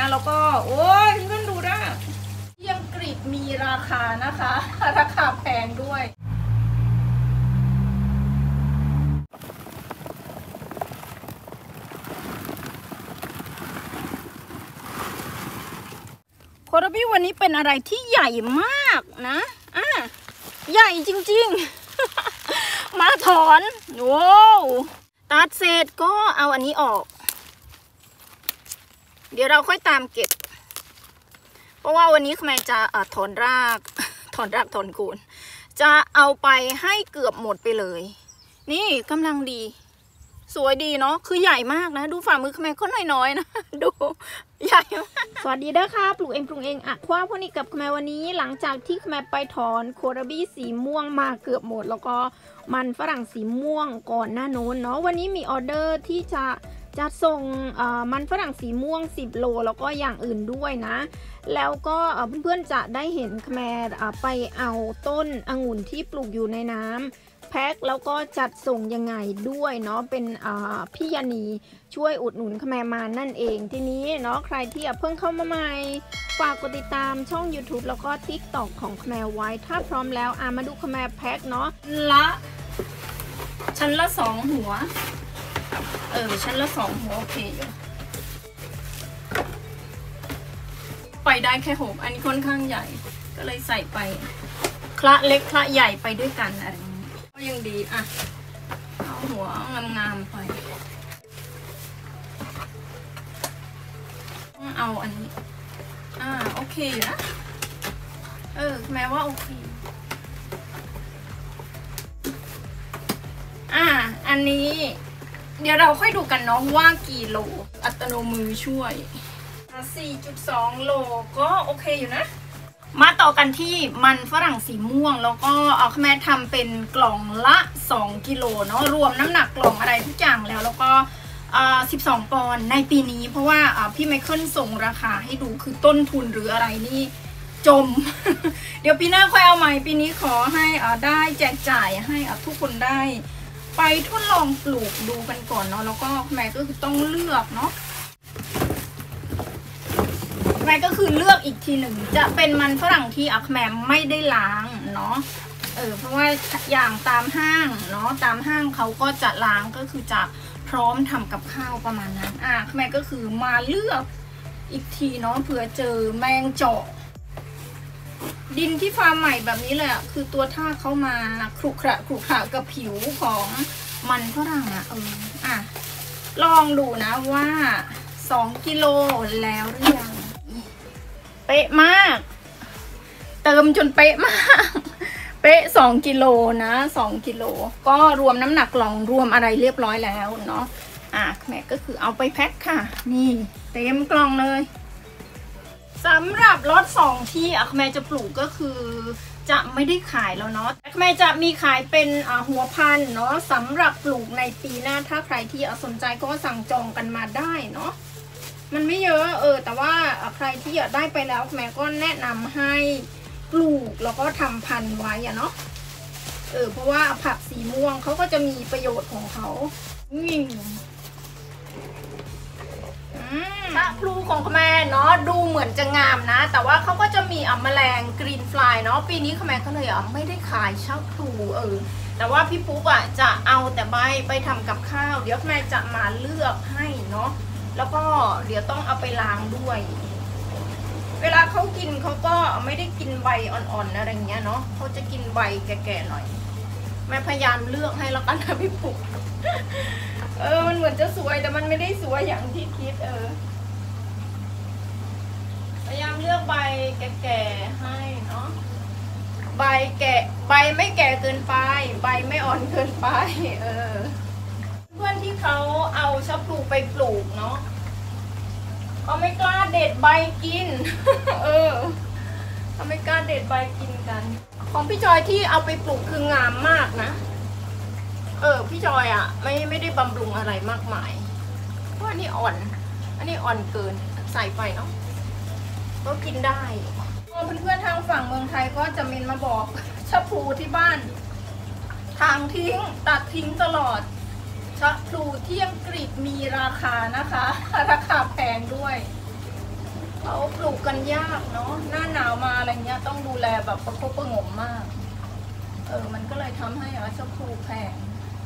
แล้วก็โอ้ยเพื่อนดูนะที่อังกฤษมีราคานะคะราคาแพงด้วยโคราบิวันนี้เป็นอะไรที่ใหญ่มากนะใหญ่จริงๆ มาถอนโว้ตัดเสร็จก็เอาอันนี้ออกเดี๋ยวเราค่อยตามเก็บเพราะว่าวันนี้แม่จะถอนรากถอนโคนจะเอาไปให้เกือบหมดไปเลยนี่กำลังดีสวยดีเนาะคือใหญ่มากนะดูฝ่ามือแม่ก็น้อยๆนะดูใหญ่มากสวัสดีเด้อค่ะปลูกเองอะคว้าพวกนี้กับแม่วันนี้หลังจากที่แม่ไปถอนโคราบิสีม่วงมาเกือบหมดแล้วก็มันฝรั่งสีม่วงก่อนหน้าโน้นเนาะวันนี้มีออเดอร์ที่จะส่งมันฝรั่งสีม่วง10 โลแล้วก็อย่างอื่นด้วยนะแล้วก็เพื่อนๆจะได้เห็นแม่ไปเอาต้นองุ่นที่ปลูกอยู่ในน้ำแพ็คแล้วก็จัดส่งยังไงด้วยเนาะเป็นพี่ยานีช่วยอุดหนุนแม่มานั่นเองทีนี้เนาะใครที่เพิ่งเข้ามาใหม่ฝากกดติดตามช่อง YouTube แล้วก็ TikTok ของแม่ไว้ถ้าพร้อมแล้วมาดูแม่แพ็คเนาะชั้นละ2 หัวชั้นละ2 หัวโอเคอยู่ไปได้แค่6อันนี้ค่อนข้างใหญ่ก็เลยใส่ไปคละเล็กคละใหญ่ไปด้วยกันอะไรอย่างนี้ก็ยังดีเอาหัวงามๆไปเอาอันนี้โอเคอยู่นะแม้ว่าโอเคอันนี้เดี๋ยวเราค่อยดูกันเนาะว่ากี่โลอัตโนมือช่วย 4.2 โลก็โอเคอยู่นะมาต่อกันที่มันฝรั่งสีม่วงแล้วก็แม่ทำเป็นกล่องละ2 กิโลเนาะรวมน้ำหนักกล่องอะไรทุกอย่างแล้วก็12 ปอนด์ในปีนี้เพราะว่าพี่ไมเคิลส่งราคาให้ดูคือต้นทุนหรืออะไรนี่จม เดี๋ยวปีหน้าค่อยเอาใหม่ปีนี้ขอให้ได้แจกจ่ายให้ทุกคนได้ไปทดลองปลูกดูกันก่อนเนาะแล้วก็แม่ก็คือต้องเลือกเนาะแม่ก็คือเลือกอีกทีหนึ่งจะเป็นมันฝรั่งที่แม่ไม่ได้ล้างเนาะเพราะว่าอย่างตามห้างเนาะตามห้างเขาก็จะล้างก็คือจะพร้อมทำกับข้าวประมาณนั้นแม่ก็คือมาเลือกอีกทีเนาะเผื่อเจอแมงเจาะดินที่ฟาร์มใหม่แบบนี้เลยคือตัวท่าเข้ามาขรุขระกับผิวของมันฝรั่งลองดูนะว่า2 กิโลแล้วหรือยังเป๊ะมากเติมจนเป๊ะมากเป๊ะ2 กิโลนะ2 กิโลก็รวมน้ำหนักกล่องรวมอะไรเรียบร้อยแล้วเนาะแม่ก็คือเอาไปแพ็คค่ะนี่เต็มกล่องเลยสำหรับล็อต2ที่แม่จะปลูกก็คือจะไม่ได้ขายแล้วเนาะแม่จะมีขายเป็นหัวพันธุ์เนาะสำหรับปลูกในปีหน้าถ้าใครที่สนใจก็สั่งจองกันมาได้เนาะมันไม่เยอะแต่ว่าใครที่อยากได้ไปแล้วแม่ก็แนะนำให้ปลูกแล้วก็ทำพันธุ์ไว้เนาะเพราะว่าผักสีม่วงเขาก็จะมีประโยชน์ของเขาถ้าพลูของแม่เนาะดูเหมือนจะงามนะแต่ว่าเขาก็จะมีแมลงกรีนฟลายเนาะปีนี้แม่ก็เลยไม่ได้ขายชักพลูแต่ว่าพี่ปุ๊กจะเอาแต่ใบไปทำกับข้าวเดี๋ยวแม่จะมาเลือกให้เนาะแล้วก็เดี๋ยวต้องเอาไปล้างด้วยเวลาเขากินเขาก็ไม่ได้กินใบอ่อนๆอะไรเงี้ยเนาะเขาจะกินใบแก่ๆหน่อยแม่พยายามเลือกให้แล้วกันนะพี่ปุ๊กมันเหมือนจะสวยแต่มันไม่ได้สวยอย่างที่คิดพยายามเลือกใบแก่ๆให้เนาะใบแก่ใบไม่แก่เกินไปใบไม่อ่อนเกินไปเพื่อนที่เขาเอาชะพลูไปปลูกเนาะเขาไม่กล้าเด็ดใบกินเขาไม่กล้าเด็ดใบกินกันของพี่จอยที่เอาไปปลูกคืองามมากนะพี่จอยไม่ได้บำรุงอะไรมากมายเพราะอันนี้อ่อนเกินใส่ไปเนาะก็กินได้เพื่อนๆทางฝั่งเมืองไทยก็จะเมนมาบอกชะพลูที่บ้านทางทิ้งตัดทิ้งตลอดชะพลูที่อังกฤษมีราคานะคะราคาแพงด้วยเขาปลูกกันยากเนาะหน้าหนาวมาอะไรเงี้ยต้องดูแลแบบประคบประหงมมากมันก็เลยทำให้ชะพลูแพง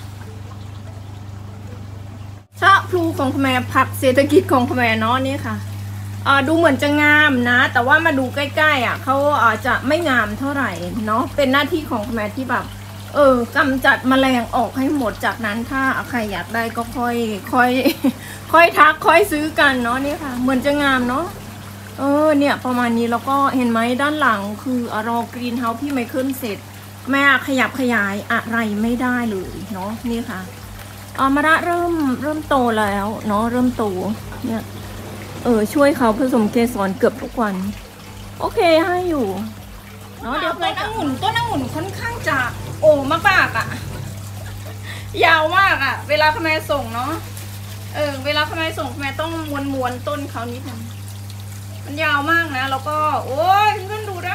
ชะพลูของแม่ผักเศรษฐกิจของแม่เนาะนี่ค่ะดูเหมือนจะงามนะแต่ว่ามาดูใกล้ๆเขาจะไม่งามเท่าไหร่เนาะเป็นหน้าที่ของแม่ที่แบบกำจัดแมลงออกให้หมดจากนั้นถ้าใครอยากได้ก็ค่อยทักค่อยซื้อกันเนาะนี่ค่ะเหมือนจะงามเนาะเนี่ยประมาณนี้แล้วก็เห็นไหมด้านหลังคือรอกรีนเฮาส์พี่ไมเคิลเสร็จแม่ขยับขยายอะไรไม่ได้เลยเนาะนี่ค่ะมะระเริ่มโตแล้วเนาะเริ่มโตเนี่ยช่วยเขาผสมเกสรเกือบทุกวันโอเคให้อยู่เนาะเดี๋ยวต้นองุ่นค่อนข้างจะมากอ่ะยาวมากอ่ะเวลาแม่ส่งเนาะเวลาแม่ส่งแม่ต้องม้วนต้นเขานิดนึงมันยาวมากนะแล้วก็โอ้ยเพื่อนดูได้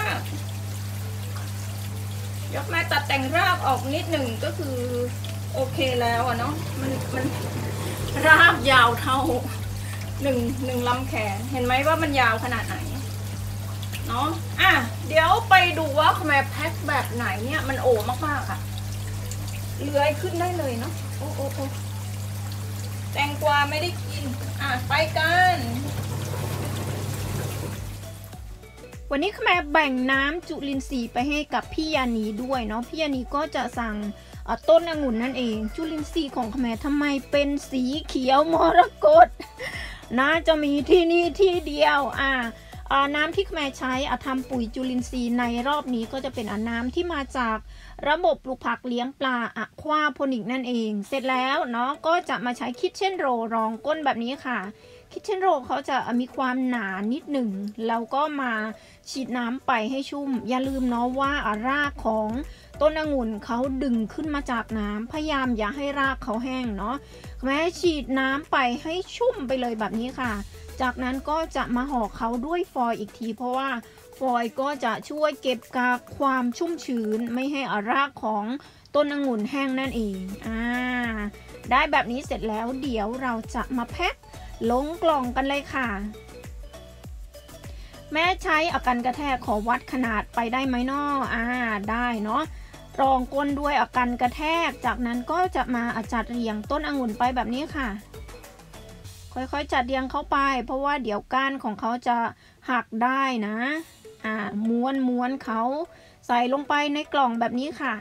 ยกแม่ตัดแต่งรากออกนิดหนึ่งก็คือโอเคแล้วอ่ะเนาะมันรากยาวเท่าหนึ่งลำแขนเห็นไหมว่ามันยาวขนาดไหนเนาะเดี๋ยวไปดูว่าแม่แพ็คแบบไหนเนี่ยมันมากๆอ่ะเลื้อยขึ้นได้เลยเนาะโอ้แตงกวาไม่ได้กินไปกันวันนี้แม่แบ่งน้ำจุลินทรีย์ไปให้กับพี่ยานีด้วยเนาะพี่ยานีก็จะสั่งต้นองุ่นนั่นเองจุลินทรีย์ของแม่ทำไมเป็นสีเขียวมรกตน่าจะมีที่นี่ที่เดียวน้ำที่แม่ใช้ทำปุ๋ยจุลินทรีย์ในรอบนี้ก็จะเป็นน้ำที่มาจากระบบปลูกผักเลี้ยงปลาอะควาโพนิกนั่นเองเสร็จแล้วเนาะก็จะมาใช้คิทเช่นโรรองก้นแบบนี้ค่ะคิทเช่นโรเขาจะมีความหนานิดหนึ่งแล้วก็มาฉีดน้ำไปให้ชุ่มอย่าลืมเนาะว่ารากของต้นองุ่นเขาดึงขึ้นมาจากน้ำพยายามอย่าให้รากเขาแห้งเนาะแม้ฉีดน้ำไปให้ชุ่มไปเลยแบบนี้ค่ะจากนั้นก็จะมาห่อเขาด้วยฟอยล์อีกทีเพราะว่าฟอยล์ก็จะช่วยเก็บกักความชุ่มชื้นไม่ให้รากของต้นองุ่นแห้งนั่นเองได้แบบนี้เสร็จแล้วเดี๋ยวเราจะมาแพ็คลงกล่องกันเลยค่ะแม่ใช้กันกระแทกขอวัดขนาดไปได้ไหมเนาะได้เนาะรองก้นด้วยกันกระแทกจากนั้นก็จะมาจัดเรียงต้นองุ่นไปแบบนี้ค่ะค่อยๆจัดเรียงเข้าไปเพราะว่าเดี๋ยวก้านของเขาจะหักได้นะม้วนเขาใส่ลงไปในกล่องแบบนี้ค่ะ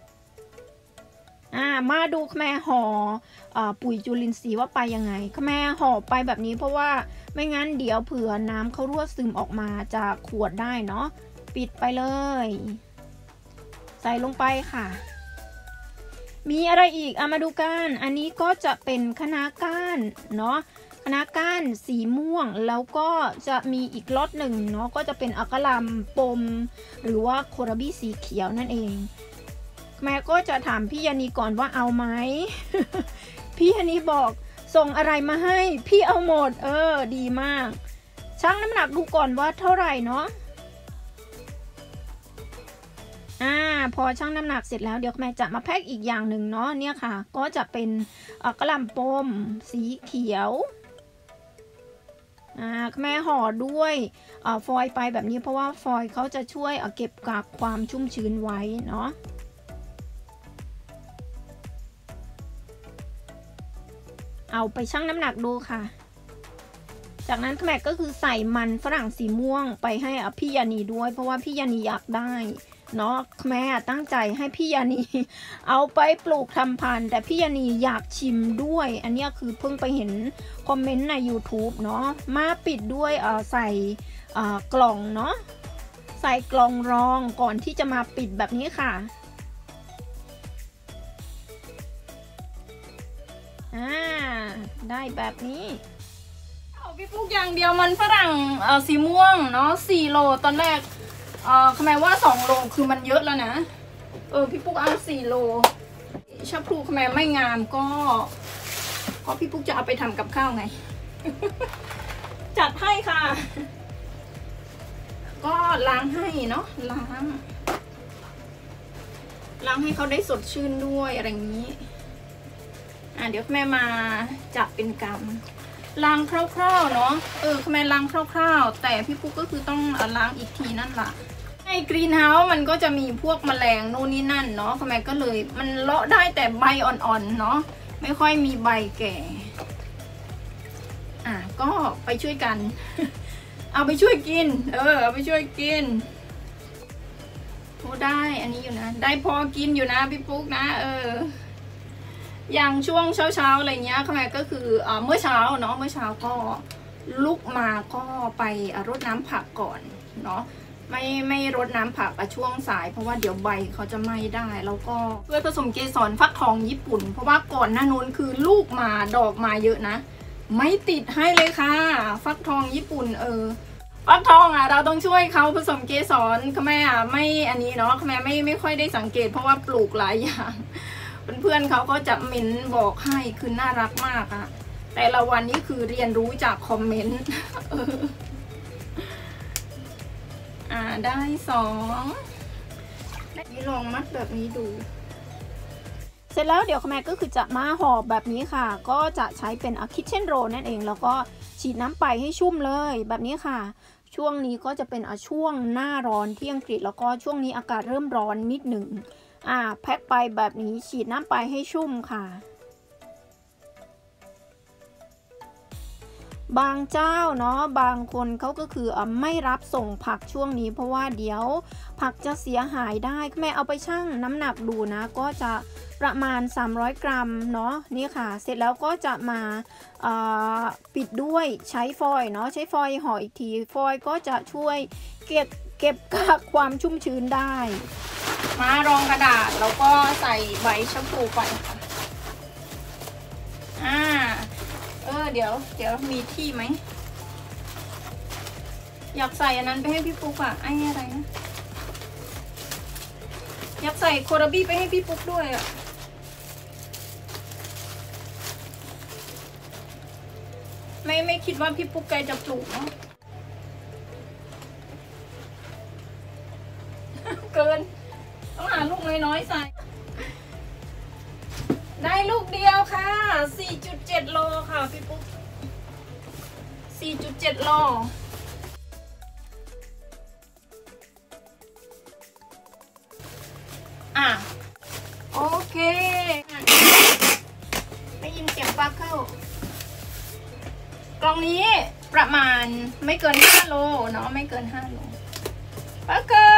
มาดูแม่ห่อปุ๋ยจุลินทรีย์ว่าไปยังไงแม่ห่อไปแบบนี้เพราะว่าไม่งั้นเดี๋ยวเผื่อน้ำเขารั่วซึมออกมาจากขวดได้เนาะปิดไปเลยใส่ลงไปค่ะมีอะไรอีกมาดูกันอันนี้ก็จะเป็นคะน้าก้านเนาะคะน้าก้านสีม่วงแล้วก็จะมีอีกล็อตหนึ่งเนาะก็จะเป็นกะหล่ำปมหรือว่าโคราบิสีเขียวนั่นเองแม่ก็จะถามพี่ยานีก่อนว่าเอาไหม พี่ยานีบอกส่งอะไรมาให้พี่เอาหมดดีมากชั่งน้ำหนักดูก่อนว่าเท่าไหร่เนาะพอชั่งน้ำหนักเสร็จแล้วเดี๋ยวแม่จะมาแพ็คอีกอย่างหนึ่งเนาะเนี่ยค่ะก็จะเป็นกะหล่ำปมสีเขียวแม่ห่อด้วยฟอยล์ไปแบบนี้เพราะว่าฟอยล์เขาจะช่วยเก็บกักความชุ่มชื้นไว้เนาะเอาไปชั่งน้ำหนักดูค่ะจากนั้นแม่ก็คือใส่มันฝรั่งสีม่วงไปให้พี่ยานีด้วยเพราะว่าพี่ยานีอยากได้เนาะแม่ตั้งใจให้พี่ยานีเอาไปปลูกทำพันธุ์แต่พี่ยานีอยากชิมด้วยอันนี้คือเพิ่งไปเห็นคอมเมนต์ใน YouTube เนาะมาปิดด้วยใส่กล่องเนาะใส่กล่องรองก่อนที่จะมาปิดแบบนี้ค่ะได้แบบนี้พี่ปุ๊กอย่างเดียวมันฝรั่งสีม่วงเนาะ4 โลตอนแรกทำไมว่า2 โลคือมันเยอะแล้วนะพี่ปุ๊กเอา4 โลชะพลูทำไมไม่งามก็พี่ปุ๊กจะเอาไปทำกับข้าวไง จัดให้ค่ะก็ล้างให้เนาะล้างให้เขาได้สดชื่นด้วยอะไรอย่างนี้เดี๋ยวแม่มาจับเป็นกำล้างคร่าวๆเนาะแม่ล้างคร่าวๆแต่พี่ปุ๊กก็คือต้องล้างอีกทีนั่นแหละในกรีนเฮาส์มันก็จะมีพวกแมลงนู่นนี่นั่นเนาะแม่ก็เลยมันเลาะได้แต่ใบอ่อนๆเนาะไม่ค่อยมีใบแก่ก็ไปช่วยกัน เอาไปช่วยกินเอาไปช่วยกินโอ้ได้อันนี้อยู่นะได้พอกินอยู่นะพี่ปุ๊กนะอย่างช่วงเช้าอะไรเงี้ยแม่ก็คือเมื่อเช้าเนาะเมื่อเช้าก็ลุกมาก็ไปรดน้ำผักก่อนเนาะไม่รดน้ำผักช่วงสายเพราะว่าเดี๋ยวใบเขาจะไหม้ได้แล้วก็ด้วยผสมเกสรฟักทองญี่ปุ่นเพราะว่าก่อนหน้านู้นคือลูกมาดอกมาเยอะนะไม่ติดให้เลยค่ะฟักทองญี่ปุ่นฟักทองเราต้องช่วยเขาผสมเกสรแม่ไม่อันนี้เนาะแม่ไม่ค่อยได้สังเกตเพราะว่าปลูกหลายอย่างเพื่อนๆเขาก็จะเม้นบอกให้คือน่ารักมากแต่ละวันนี้คือเรียนรู้จากคอมเมนต์ได้2นี่ลองมัดแบบนี้ดูเสร็จแล้วเดี๋ยวแม่ก็คือจะมาห่อแบบนี้ค่ะก็จะใช้เป็นคิทเช่นโรลนั่นเองแล้วก็ฉีดน้ำไปให้ชุ่มเลยแบบนี้ค่ะช่วงนี้ก็จะเป็นช่วงหน้าร้อนที่อังกฤษแล้วก็ช่วงนี้อากาศเริ่มร้อนนิดหนึ่งแพ็คไปแบบนี้ฉีดน้ำไปให้ชุ่มค่ะบางเจ้าเนาะบางคนเขาก็คือไม่รับส่งผักช่วงนี้เพราะว่าเดี๋ยวผักจะเสียหายได้แม่เอาไปชั่งน้ำหนักดูนะก็จะประมาณ300 กรัมเนาะนี่ค่ะเสร็จแล้วก็จะมาปิดด้วยใช้ฟอยล์เนาะใช้ฟอยล์ห่ออีกทีฟอยล์ก็จะช่วยเก็บกักความชุ่มชื้นได้มารองกระดาษแล้วก็ใส่ใบชะพูไปค่ะเดี๋ยวมีที่ไหมอยากใส่อันนั้นไปให้พี่ปุ๊กไอ้อะไรนะอยากใส่โคราบี้ไปให้พี่ปุ๊กด้วยไม่คิดว่าพี่ปุ๊กแกจะปลูกเนาะเกินต้องหาลูกน้อยๆใส่ได้ลูกเดียวค่ะ 4.7 โลค่ะพี่ปุ๊ก 4.7 โลโอเคได้ยินเสียงปลาเข้ากล่องนี้ประมาณไม่เกิน5 โลเนาะไม่เกิน5 โลปลาเกิ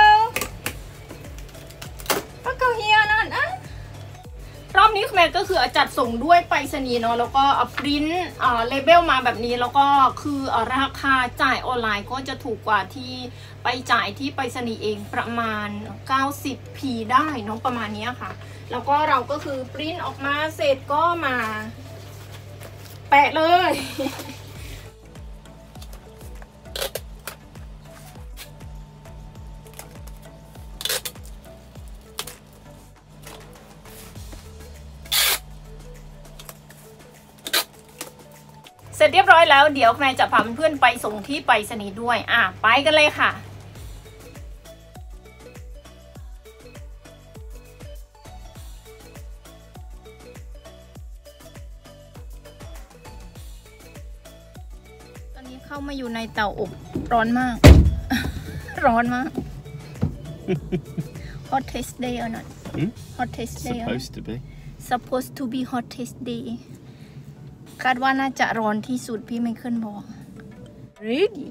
ลเฮียนั่นรอบนี้แม่ก็คือจัดส่งด้วยไปรษณีย์เนาะแล้วก็ปริ้นเลเบลมาแบบนี้แล้วก็คือราคาจ่ายออนไลน์ก็จะถูกกว่าที่ไปจ่ายที่ไปรษณีย์เองประมาณ 90p ได้เนาะประมาณนี้ค่ะแล้วก็เราก็คือปริ้นออกมาเสร็จก็มาแปะเลยเสร็จเรียบร้อยแล้วเดี๋ยวแม่จะพาเพื่อนไปส่งที่ไปรษณีย์ด้วยไปกันเลยค่ะตอนนี้เข้ามาอยู่ในเตาอบร้อนมาก ร้อนมาก hottest day or not hottest day supposed to be hottest dayคาดว่าน่าจะร้อนที่สุดพี่ไมเคิลบอก Ready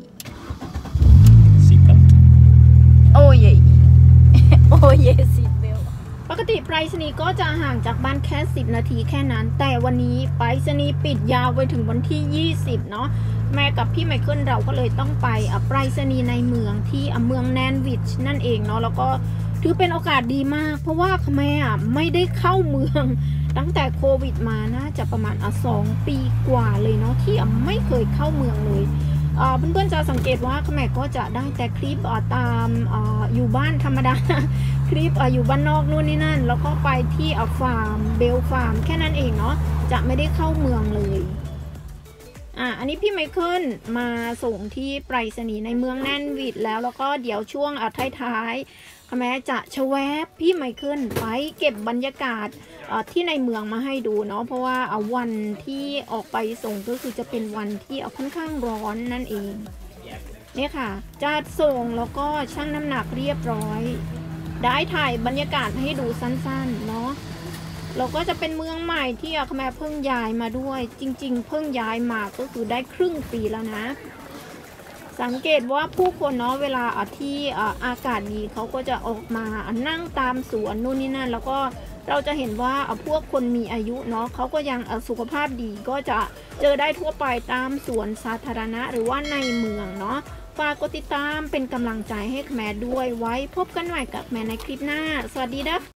โอ้ยโอ้ยซีทเบลปกติไปรษณีย์ก็จะห่างจากบ้านแค่10 นาทีแค่นั้นแต่วันนี้ไปรษณีย์ปิดยาวไปถึงวันที่20เนาะแม่กับพี่ไมเคิลเราก็เลยต้องไปไปรษณีย์ในเมืองที่เมืองแนนวิชนั่นเองเนาะแล้วก็ถือเป็นโอกาสดีมากเพราะว่าแม่ไม่ได้เข้าเมืองตั้งแต่โควิดมาน่าจะประมาณ2 ปีกว่าเลยเนาะที่ไม่เคยเข้าเมืองเลยเพื่อนๆจะสังเกตว่าแม่ก็จะได้แต่คลิปตามอยู่บ้านธรรมดา คลิปอยู่บ้านนอกนู่นนี่นั่นแล้วก็ไปที่ฟาร์มเบลฟาร์มแค่นั้นเองเนาะจะไม่ได้เข้าเมืองเลยอันนี้พี่ไมเคิลมาส่งที่ไปรษณีย์ในเมืองแนนวิชแล้วก็เดี๋ยวช่วงท้ายแม้จะชแวบพี่ไมเคิลไปเก็บบรรยากาศที่ในเมืองมาให้ดูเนาะเพราะว่าวันที่ออกไปส่งก็คือจะเป็นวันที่ค่อนข้างร้อนนั่นเองเนี่ยค่ะจัดส่งแล้วก็ชั่งน้ำหนักเรียบร้อยได้ถ่ายบรรยากาศให้ดูสั้นๆเนาะเราก็จะเป็นเมืองใหม่ที่อาแม่เพิ่งย้ายมาด้วยจริงๆเพิ่งย้ายมาก็คือได้ครึ่งปีแล้วนะสังเกตว่าผู้คนเนาะเวลาที่อากาศดีเขาก็จะออกมานั่งตามสวนนู่นนี่นั่นแล้วก็เราจะเห็นว่าพวกคนมีอายุเนาะเขาก็ยังสุขภาพดีก็จะเจอได้ทั่วไปตามสวนสาธารณะหรือว่าในเมืองเนาะฝากกดติดตามเป็นกำลังใจให้แม่ด้วยไว้พบกันใหม่กับแม่ในคลิปหน้าสวัสดีนะ